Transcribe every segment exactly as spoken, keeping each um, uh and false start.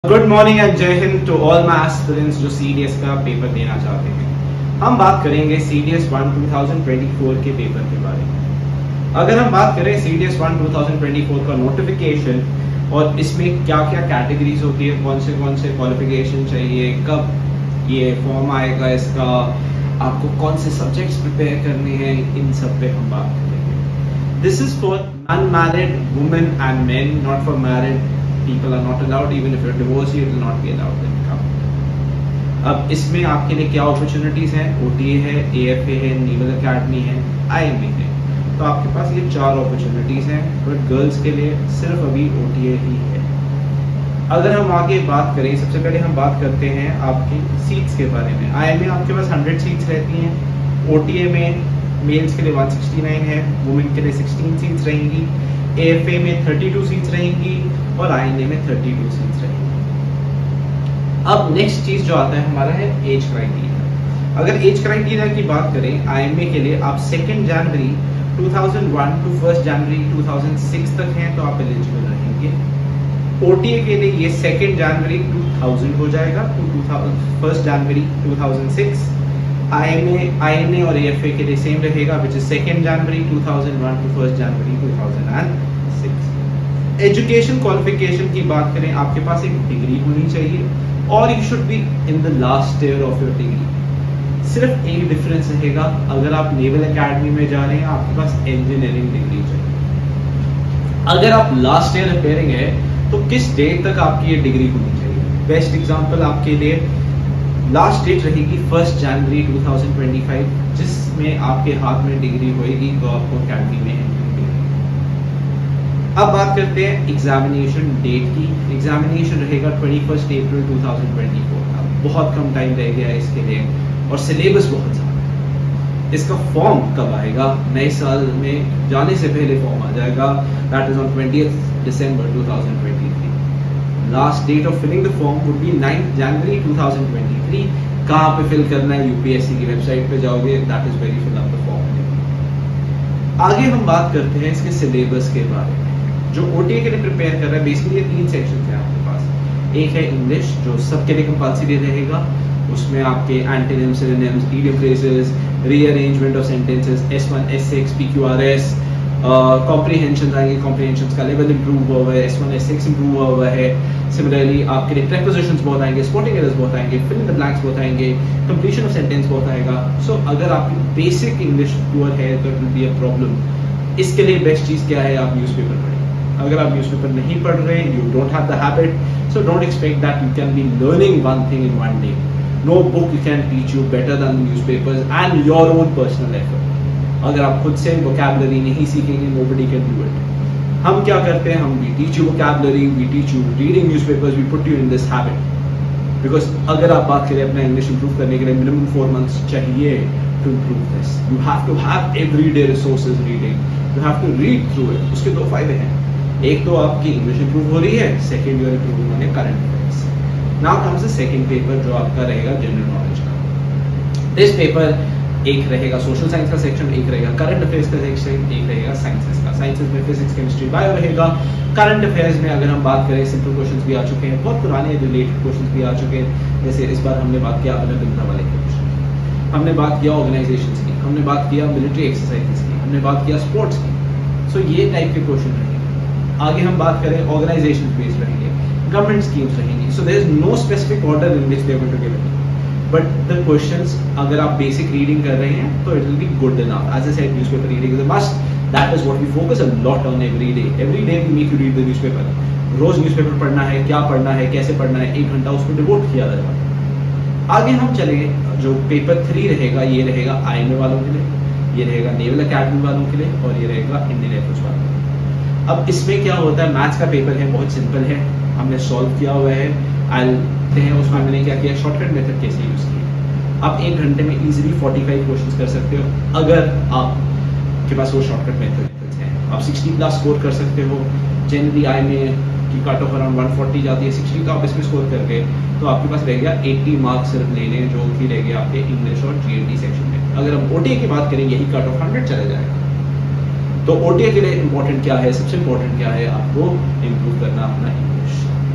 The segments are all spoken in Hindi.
Good morning and Jai Hind to all my aspirants जो सीडीएस का पेपर देना चाहते हैं। हम बात करेंगे CDS one two thousand twenty four के पेपर के बारे में। अगर हम बात करें CDS one two thousand twenty four का नोटिफिकेशन और इसमें क्या क्या कैटेगरीज होती है, कौन से कौन से क्वालिफिकेशन चाहिए, कब ये फॉर्म आएगा, इसका आपको कौन से सब्जेक्ट्स प्रिपेयर करने हैं, इन सब पे हम बात करेंगे। This is for unmarried women and men, not for married people are not allowed. Even if you're divorced, you will not be allowed to come. अब इसमें आपके लिए क्या अपॉर्चुनिटीज हैं? ओटीए है, एएफए है, नेवल एकेडमी है, आईएमए है। तो आपके पास ये चार अपॉर्चुनिटीज हैं, बट गर्ल्स के लिए सिर्फ अभी ओटीए ही है। अगर हम आगे बात करें, सबसे पहले हम बात करते हैं आपकी सीट्स के बारे में। आईएमए आपके पास हंड्रेड सीट्स रहती हैं, ओटीए में मेल्स के लिए वन सिक्सटी नाइन है, वुमेन के लिए सिक्सटीन सीट्स रहेंगी, एएफए में थर्टी टू सीट्स रहेंगी और आईएनए में थर्टी टू सीट्स रहेंगी। अब नेक्स्ट चीज जो आता है हमारा है एज क्राइटेरिया। अगर एज क्राइटेरिया की बात करें आईएमए के लिए, आप second January two thousand one to first January two thousand six तक हैं तो आप एलिजिबल रहेंगे। ओटीए के लिए ये सेकेंड जनवरी टू थाउजेंड हो जाएगा to first January two thousand six. IMA INA और एएफए के लिए सेम रहेगा, which is second January two thousand one to first January two thousand six. Education qualification की बात करें, आपके पास एक डिग्री होनी चाहिए और you should be in the last year of your degree. सिर्फ एक डिफरेंस रहेगा, अगर आप नेवल एकेडमी में जा रहे हैं आपके पास इंजीनियरिंग डिग्री चाहिए। अगर आप लास्ट ईयर रिपेयरिंग है तो किस डेट तक आपकी ये डिग्री होनी चाहिए? बेस्ट एग्जांपल आपके लिए लास्ट डेट रहेगी first January two thousand twenty five, जिसमें आपके हाथ में डिग्री होएगी तो आपको अकेडमी में एंट्री मिलेगी। अब बात करते हैं एग्जामिनेशन डेट की। एग्जामिनेशन रहेगा twenty first April two thousand twenty four. अब बहुत कम टाइम रह गया है इसके लिए और सिलेबस बहुत ज़्यादा है। इसका फॉर्म कब आएगा? नए साल में जाने से पहले फॉर्म आ जाएगा, that is on twentieth December two thousand twenty three. Last date of filling the form would be ninth January two thousand twenty three. कहाँ पे फिल करना है? यूपीएससी की वेबसाइट पे जाओगे, that is very fill up the form. आगे हम बात करते हैं इसके सिलेबस के बारे में। जो ओटीए के लिए प्रिपेयर कर रहा है, बेसिकली तीन सेक्शन है आपके पास। एक है इंग्लिश, जो सबके लिए कंपल्सरी रहेगा, उसमें आपके antonyms, synonyms, idiom phrases, rearrangement of sentences, S one, S six, PQRS, comprehension आएंगे, कॉम्प्रिहेंशन का लेवल इंप्रूव हुआ है, S one S six improve हुआ है। सिमिलरली आपके लिए प्रेपोजिशंस बहुत आएंगे, स्पॉटिंग एरर्स बहुत आएंगे, फिल इन द ब्लैंक्स बहुत आएंगे, कंप्लीशन ऑफ सेंटेंस बहुत आएगा। सो so, अगर आपकी बेसिक इंग्लिश पुअर है तो it will be a problem. इसके लिए बेस्ट चीज़ क्या है? आप न्यूज़पेपर पढ़ें। अगर आप न्यूज़पेपर नहीं पढ़ रहे, you don't have the habit, so don't expect that you can be learning one thing in one day. No book can teach you better than newspapers and your own personal effort. अगर आप खुद से वोकैबुलरी नहीं सीखेंगे, nobody can do it। हम क्या करते हैं? हम we teach you vocabulary, we teach you reading newspapers, we put you in this habit। Because अगर आप बात करें अपना इंग्लिश इंप्रूव करने के लिए मिनिमम फोर मंथ्स चाहिए to improve this। You have to have everyday resources reading, you have to read through it। उसके दो फायदे हैं, एक तो आपकी इंग्लिश इंप्रूव हो रही है, second you are improving on your current affairs. Now comes the second paper जो आपका रहेगा जनरल नॉलेज का। दिस पेपर एक रहेगा सोशल साइंस का सेक्शन, एक रहेगा करंट अफेयर्स का सेक्शन, एक रहेगा साइंसेस का। साइंसेस में फिजिक्स, केमिस्ट्री, बायो रहेगा। करंट अफेयर्स में अगर हम बात करें, सिंपल क्वेश्चंस भी आ चुके हैं, बहुत पुराने रिलेटेड क्वेश्चंस भी आ चुके हैं। जैसे इस बार हमने बात किया अभिनंदन वाले क्वेश्चन, हमने बात किया ऑर्गेनाइजेशंस की, हमने बात किया मिलिट्री एक्सरसाइजेस की, हमने बात किया स्पोर्ट्स की। सो so, ये टाइप के क्वेश्चन रहेंगे। आगे हम बात करें ऑर्गेनाइजेशन बेस्ड रहेंगे, गवर्नमेंट स्कीम्स रहेंगी। So there is no specific order in which they are going to give it, but the questions अगर आप बेसिक रीडिंग कर रहे हैं तो it will be good enough. As I said, newspaper reading is a must, that is what we focus a lot on every day. Every day we make you read the newspaper. रोज न्यूज़पेपर पढ़ना है, क्या पढ़ना है, कैसे पढ़ना है, एक घंटा उसको डिवोट किया जाएगा। आगे हम चले, जो पेपर थ्री रहेगा ये रहेगा आईएमए वालों के लिए, ये रहेगा नेवल एकेडमी वालों के लिए और ये रहेगा इंडियन एयरफोर्स वालों के लिए। अब इसमें क्या होता है? मैथ्स का पेपर है, बहुत सिंपल है, हमने सॉल्व किया हुआ है। आई हैं उसमें मैंने क्या किया, शॉर्टकट मेथड कैसे यूज किया। आप एक घंटे में इजीली पैंतालीस क्वेश्चंस कर सकते हो अगर आपके पास वो शॉर्टकट मेथड हैं। आप साठ प्लस स्कोर कर सकते हो। जनरली आईएमए की cut off around one forty जाती है, साठ तो आप इसमें स्कोर कर गए तो आपके पास रह गया अस्सी मार्क्स सिर्फ लेने, जो कि रह गया आपके इंग्लिश और जीएलटी सेक्शन में। अगर हम ओटीए की बात करें, यही कट ऑफ हंड्रेड चला जाएगा। तो ओटीए के लिए इंपॉर्टेंट क्या है? सबसे इंपॉर्टेंट क्या है? आपको इम्प्रूव करना अपना इंग्लिश।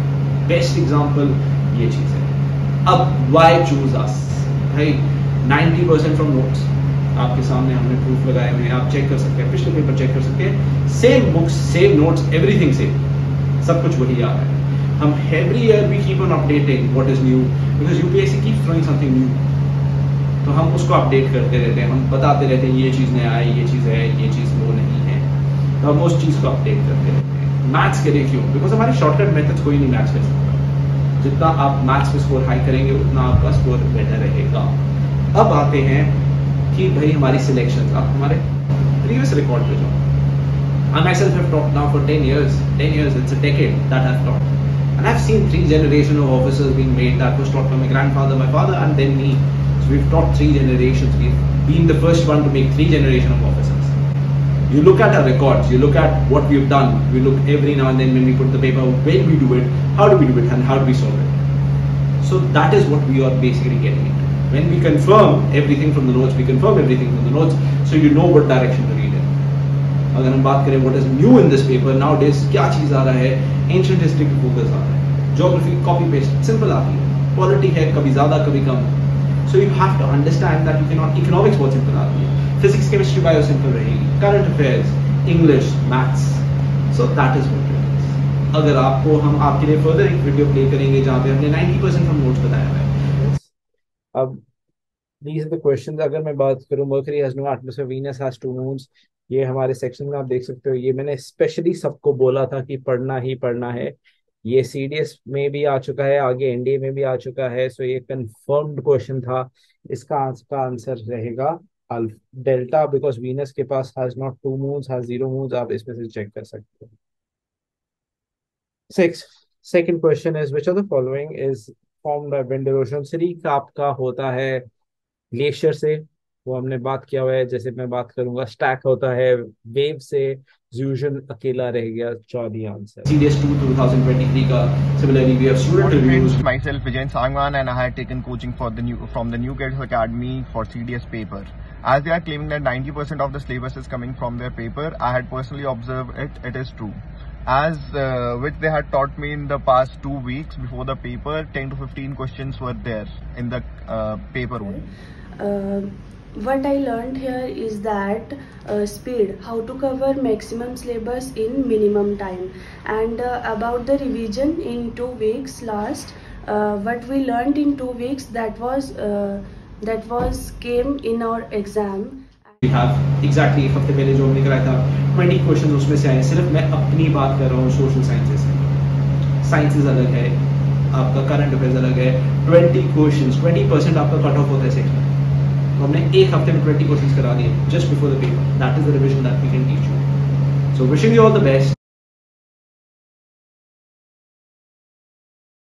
बेस्ट एग्जाम्पल ये चीज है। अब वाई चूज अस भाई, नाइन्टी परसेंट फ्रॉम नोट्स आपके सामने हमने प्रूफ लगाए हुए हैं, आप चेक कर सकते हैं, पिछले पेपर चेक कर सकते हैं, same books same notes everything same, सब कुछ वही आ रहा है। हम every year we keep on updating what is new, because UPSC keep throwing something new, तो हम उसको अपडेट करते रहते हैं, हम बताते रहते हैं ये चीज नया है, ये चीज है, ये चीज वो नहीं है, तो हम उस चीज को अपडेट करते रहते हैं। मैथ्स के लिए क्यों? बिकॉज हमारे शॉर्टकट मेथड्स कोई नहीं मैथ्स कर सकता, जितना आप मैथ्स में स्कोर हाई करेंगे उतना आपका स्कोर बेटर रहेगा। अब आते हैं कि भाई हमारी सिलेक्शन, आप हमारे प्रीवियस रिकॉर्ड पे जाओ। I myself have taught now for ten years. ten years, it's a decade that I've taught. And I've seen three generations of officers being made. That was taught by my grandfather, my father, and then me. So we've taught three generations. We've been the first one to make three generations of officers. You look at our records, you look at what we've done. We look every now and then when we put the paper, when we do it, how do we do it, and how do we solve it. So that is what we are basically getting into. When we confirm everything from the notes, we confirm everything from the notes, so you know what direction to read in. अगर हम बात करें what is new in this paper nowadays, क्या चीज आ रहा है, एंशिएंट हिस्ट्री पे फोकस आ रहा है, ज्योग्राफी कॉपी पेस्ट सिंपल आती है, पॉलिटी है कभी ज्यादा कभी कम, so you have to understand that you can not, economics बहुत सिंपल आती है, फिजिक्स केमिस्ट्री बायो सिंपल रहेगी, current affairs English maths, so that is what it is. अगर आपको हम आपके लिए फर्दर एक वीडियो प्ले करेंगे जहाँ पे हमने नाइन्टी परसेंट हम नोट्स बताया हुआ है। अब these are the questions। अगर मैं बात करूं, Mercury has no atmosphere, Venus has two moons, ये हमारे सेक्शन में आप देख सकते हो। ये मैंने स्पेशली सबको बोला था कि पढ़ना ही पढ़ना है। ये सीडीएस में भी आ चुका है, आगे एनडीए में भी आ चुका है, सो ये कंफर्म्ड क्वेश्चन था। इसका आंसर आंसर रहेगा अल्फ डेल्टा, बिकॉज वीनस के पास has not two moons, has zero moons. आप इसमें से चेक कर सकते हो। Six second question is which of the following is formed by wind erosion. सरी का आपका होता है ग्लेशियर से, वो हमने बात किया हुआ है। जैसे मैं बात करूंगा स्टैक होता है वेव से, फ्यूजन अकेला रह गया चौथी answer. C D S two twenty twenty-three का similarly we have student reviews. Myself Vijayan Sangwan, and I had taken coaching for the new from the New Kids Academy for C D S paper. As they are claiming that ninety percent of the syllabus is coming from their paper, I had personally observed it. It is true. As uh, which they had taught me in the past two weeks before the paper, ten to fifteen questions were there in the uh, paper only. Uh, what I learned here is that uh, speed, how to cover maximum syllabus in minimum time, and uh, about the revision in two weeks last, uh, what we learned in two weeks, that was uh, that was came in our exam. We have exactly एक हफ्ते पहले जो हमने कराया था ट्वेंटी क्वेश्चन उसमें से आए। सिर्फ मैं अपनी बात कर रहा हूँ सोशल साइंसेस में, साइंसेस अलग है, आपका करंट अफेयर्स अलग है। ट्वेंटी क्वेश्चंस, ट्वेंटी परसेंट आपका कट ऑफ होता है सेक्शन, तो हमने एक हफ्ते में ट्वेंटी क्वेश्चंस करा दिए just before the paper. That is the revision that we can teach you. So wishing you all the best.